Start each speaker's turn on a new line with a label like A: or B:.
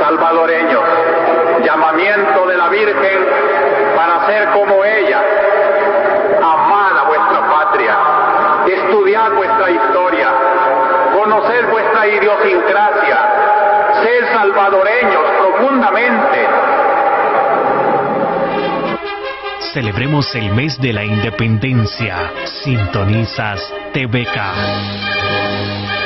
A: salvadoreños. Llamamiento de la Virgen para ser como ella. Amad a vuestra patria, estudiad vuestra historia, conocer vuestra idiosincrasia, ser salvadoreños profundamente.
B: Celebremos el mes de la independencia. Sintonizas TVK.